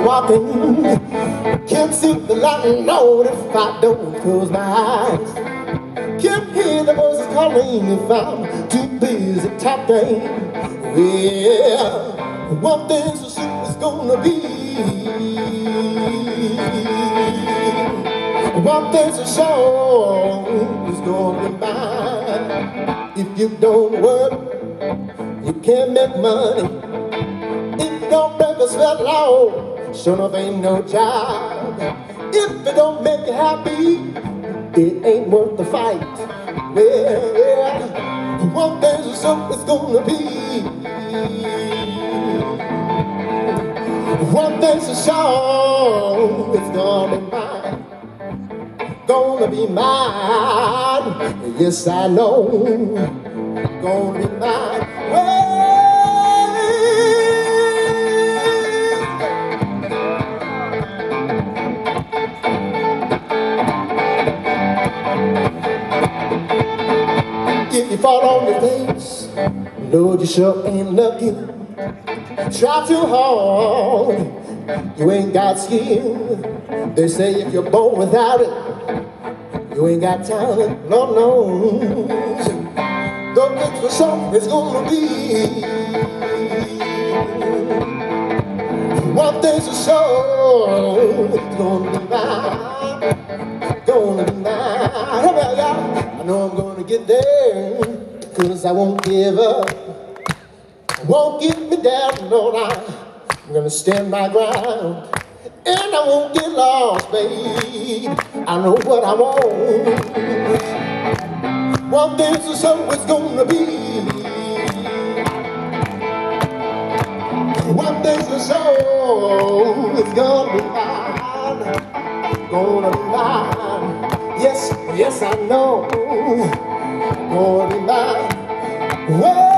walking. Can't see the light, Lord, if I don't close my eyes. Can't hear the voices calling if I'm too busy talking. Well, one thing's for sure it's gonna be. One thing's for sure it's gonna be mine. If you don't work, you can't make money. If you don't break a sweat, Lord, sure enough ain't no job. If it don't make you happy, it ain't worth the fight. Well, one thing's for sure it's gonna be. One thing's for sure it's gonna be mine. Gonna be mine. Yes, I know. Gonna be mine. If you fall on your face, Lord, you sure ain't lucky. Try too hard, you ain't got skill. They say if you're born without it, you ain't got talent. Lord knows, don't think for sure it's gonna be. One thing's for sure, it's gonna be mine. Gonna be mine. How about y'all? I know I'm gonna get there, 'cause I won't give up. Won't get me down, Lord. I'm gonna stand my ground, and I won't get lost, babe. I know what I want. One thing's for sure it's gonna be. One thing's for sure it's gonna be mine. Gonna be mine. Yes, yes, I know. Gonna be mine. Whoa.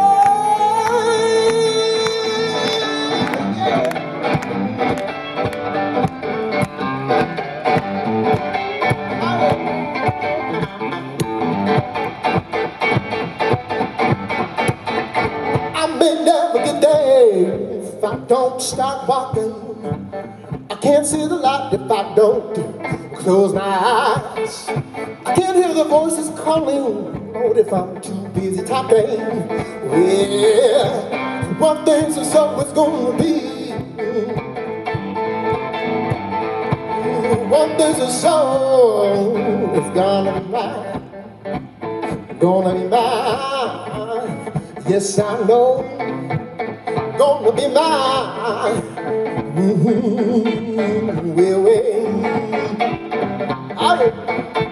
I may never get there if I don't start walking. I can't see the light if I don't close my eyes. I can't hear the voices calling, Lord, if I'm too busy talking. Well, one thing's for sure it's gonna be. One thing's for sure it's gonna be mine. Gonna be mine. Yes, I know. Gonna be mine. We'll wait.